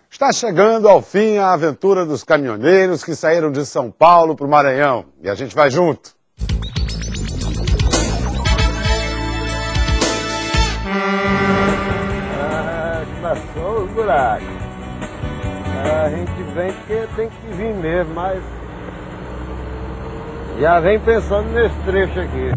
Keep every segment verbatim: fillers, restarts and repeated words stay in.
Está chegando ao fim a aventura dos caminhoneiros que saíram de São Paulo para o Maranhão. E a gente vai junto. Ah, começou os buracos. A gente vem porque tem que vir mesmo, mas já vem pensando nesse trecho aqui.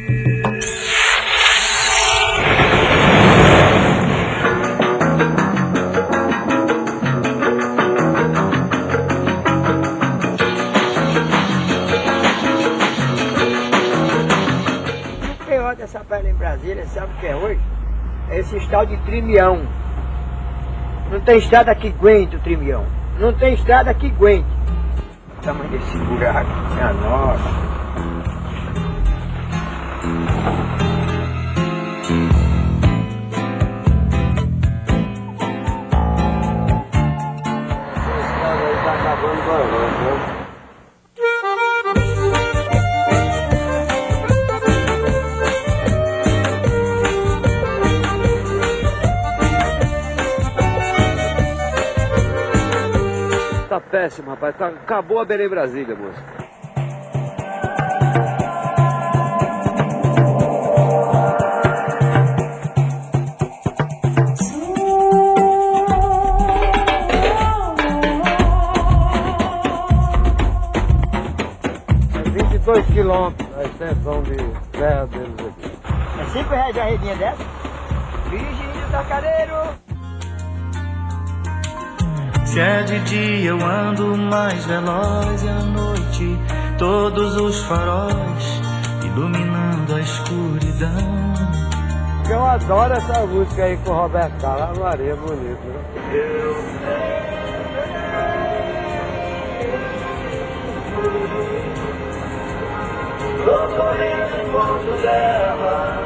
Quem roda essa perna em Brasília sabe o que é hoje? É esse tal de trimião. Não tem estrada que aguente o trimião. Não tem estrada que aguente. O tamanho desse buraco, minha nossa. Essa estrada aí tá acabando com a gente, né? Tá péssimo, rapaz. Tá, acabou a Belém Brasília, moço. É vinte e dois quilômetros a extensão de terra deles aqui. É cinco reais a redinha dessa? Virgínia Tacareiro. Se é de dia eu ando mais veloz e à noite todos os faróis iluminando a escuridão. Eu adoro essa música aí com o Roberto Carlos, Maria, bonito, né? Eu sei. Tô correndo em ponto dela,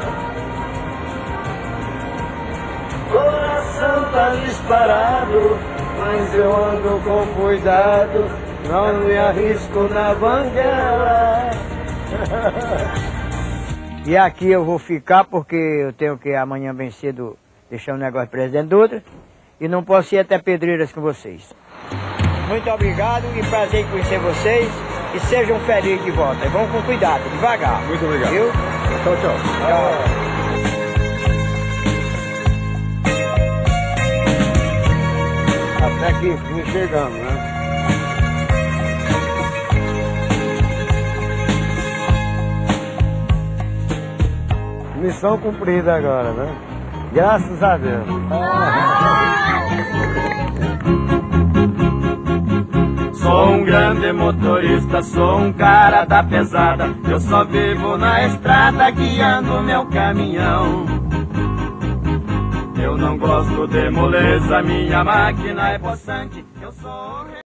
coração tá disparado, Mas eu ando com cuidado, não me arrisco na banguela. E aqui eu vou ficar porque eu tenho que amanhã bem cedo deixar um negócio para Presidente Dutra. E não posso ir até Pedreiras com vocês. Muito obrigado e prazer em conhecer vocês. E sejam felizes de volta. E vão com cuidado, devagar. Muito obrigado. Viu? Tchau, tchau. Tchau. Até que enfim chegamos, né? Missão cumprida agora, né? Graças a Deus. Sou um grande motorista, sou um cara da pesada. Eu só vivo na estrada guiando meu caminhão. Eu não gosto de moleza, minha máquina é possante. Eu sou